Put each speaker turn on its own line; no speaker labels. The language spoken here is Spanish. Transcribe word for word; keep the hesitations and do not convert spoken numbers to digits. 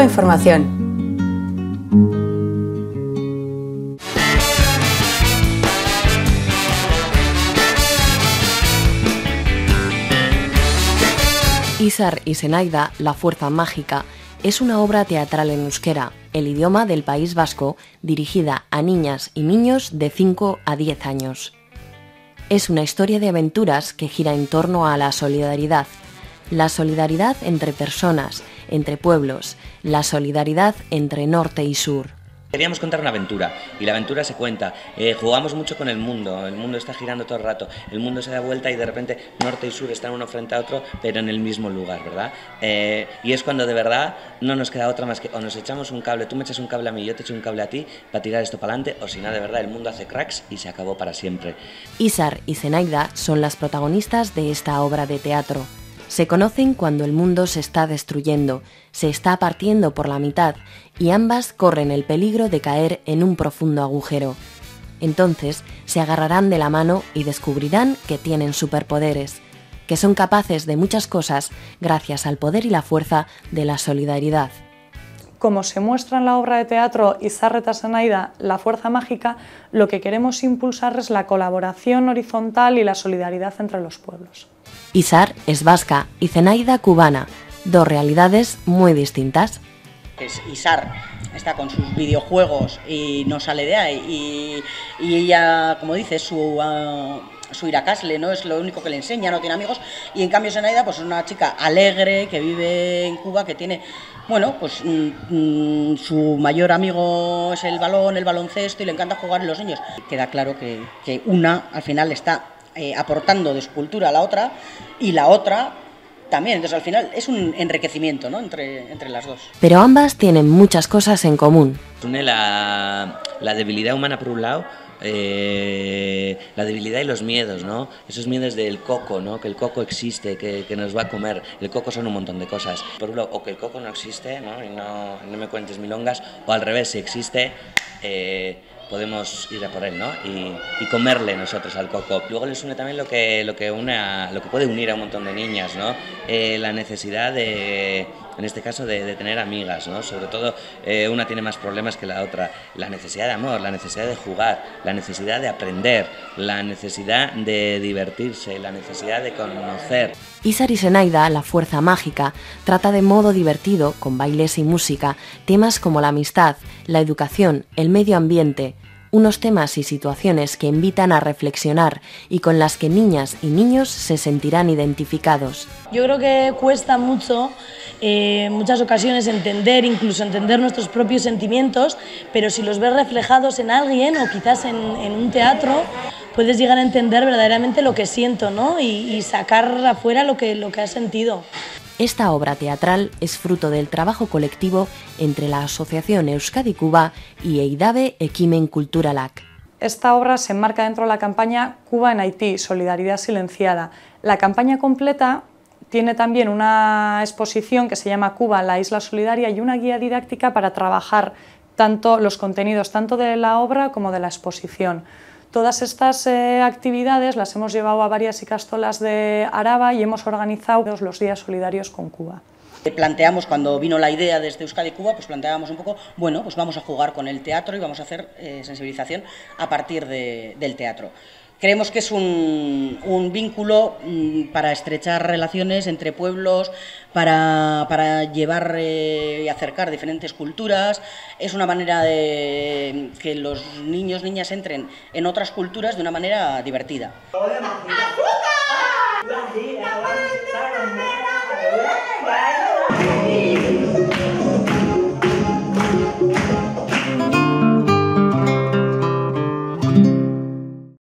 información.
Izar y Zenaida, la fuerza mágica, es una obra teatral en euskera, el idioma del País Vasco, dirigida a niñas y niños de cinco a diez años. Es una historia de aventuras que gira en torno a la solidaridad, la solidaridad entre personas, entre pueblos, la solidaridad entre norte y sur.
Queríamos contar una aventura, y la aventura se cuenta. Eh, jugamos mucho con el mundo, el mundo está girando todo el rato, el mundo se da vuelta y de repente norte y sur están uno frente a otro, pero en el mismo lugar, ¿verdad? Eh, y es cuando de verdad no nos queda otra más que o nos echamos un cable, tú me echas un cable a mí, yo te echo un cable a ti, para tirar esto para adelante, o si no, de verdad, el mundo hace cracks y se acabó para siempre.
Izar y Zenaida son las protagonistas de esta obra de teatro. Se conocen cuando el mundo se está destruyendo, se está partiendo por la mitad y ambas corren el peligro de caer en un profundo agujero. Entonces se agarrarán de la mano y descubrirán que tienen superpoderes, que son capaces de muchas cosas gracias al poder y la fuerza de la solidaridad.
Como se muestra en la obra de teatro Izar eta Zenaida, la fuerza mágica, lo que queremos impulsar es la colaboración horizontal y la solidaridad entre los pueblos.
Izar es vasca y Zenaida cubana, dos realidades muy distintas.
Izar está con sus videojuegos y no sale de ahí, y, y ella, como dice, su, uh, su iracasle, ¿no? Es lo único que le enseña, no tiene amigos, y en cambio Zenaida pues es una chica alegre que vive en Cuba, que tiene, bueno, pues mmm, su mayor amigo es el balón, el baloncesto, y le encanta jugar en los niños. Queda claro que, que una al final está eh, aportando de su cultura a la otra, y la otra también, entonces al final es un enriquecimiento, ¿no? entre, entre las dos.
Pero ambas tienen muchas cosas en común.
Une la, la debilidad humana por un lado, eh, la debilidad y los miedos, ¿no? Esos miedos del coco, ¿no? Que el coco existe, que, que nos va a comer. El coco son un montón de cosas. Por un lado, o que el coco no existe, ¿no? Y no, no me cuentes milongas, o al revés, si existe, eh, podemos ir a por él, ¿no? Y, y comerle nosotros al coco. Luego les une también lo que, lo que, une a, lo que puede unir a un montón de niñas, ¿no? Eh, la necesidad de, en este caso, de, de tener amigas, ¿no? Sobre todo, eh, una tiene más problemas que la otra. La necesidad de amor, la necesidad de jugar, la necesidad de aprender, la necesidad de divertirse, la necesidad de conocer.
Izar y Zenaida, la fuerza mágica, trata de modo divertido, con bailes y música, temas como la amistad, la educación, el medio ambiente, unos temas y situaciones que invitan a reflexionar y con las que niñas y niños se sentirán identificados.
Yo creo que cuesta mucho, eh, en muchas ocasiones, entender, incluso entender nuestros propios sentimientos, pero si los ves reflejados en alguien o quizás en, en un teatro, puedes llegar a entender verdaderamente lo que siento, ¿no? y, y sacar afuera lo que, lo que has sentido.
Esta obra teatral es fruto del trabajo colectivo entre la Asociación Euskadi Cuba y EIDABE Ekimen Kulturalak.
Esta obra se enmarca dentro de la campaña Cuba en Haití, Solidaridad Silenciada. La campaña completa tiene también una exposición que se llama Cuba, la isla solidaria, y una guía didáctica para trabajar tanto los contenidos tanto de la obra como de la exposición. Todas estas eh, actividades las hemos llevado a varias ikastolas de Araba y hemos organizado los días solidarios con Cuba.
Planteamos, cuando vino la idea desde Euskadi Cuba, pues planteábamos un poco, bueno, pues vamos a jugar con el teatro y vamos a hacer eh, sensibilización a partir de, del teatro. Creemos que es un, un vínculo mmm, para estrechar relaciones entre pueblos, para, para llevar eh, y acercar diferentes culturas. Es una manera de que los niños, niñas entren en otras culturas de una manera divertida.
¡Azúcar!